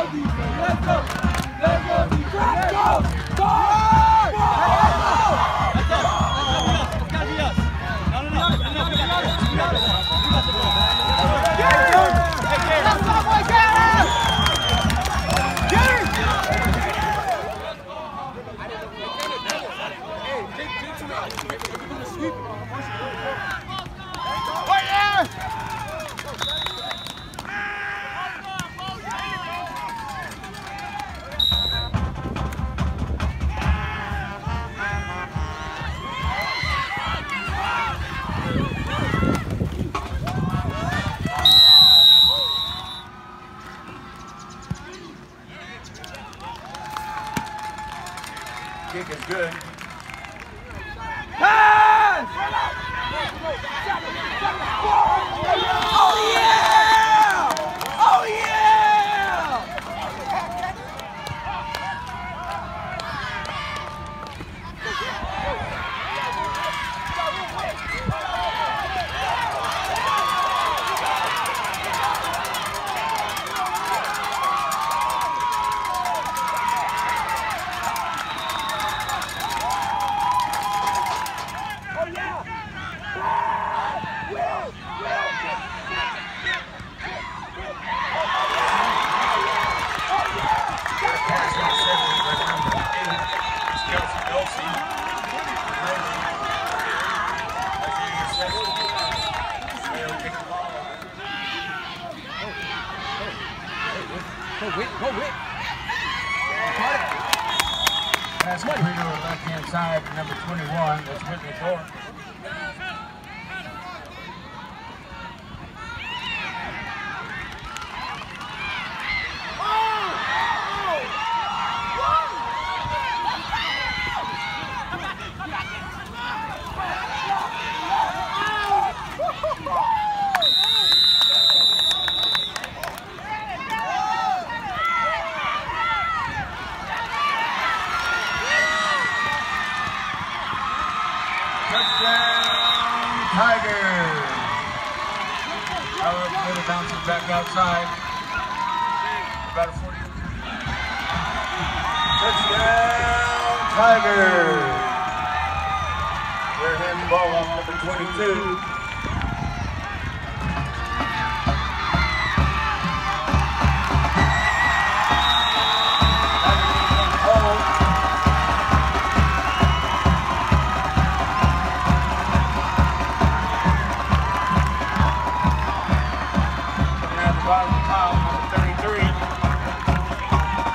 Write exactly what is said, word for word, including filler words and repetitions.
Kick is good. Pass! Oh yeah! Oh yeah! Go, Whit, go, Whit. Pass completed to the left-hand side, number twenty-one. That's Whitney Thorpe. Touchdown, Tigers! Our little bounces back outside. About a forty. Touchdown, Tigers! They're handing the ball off number twenty-two.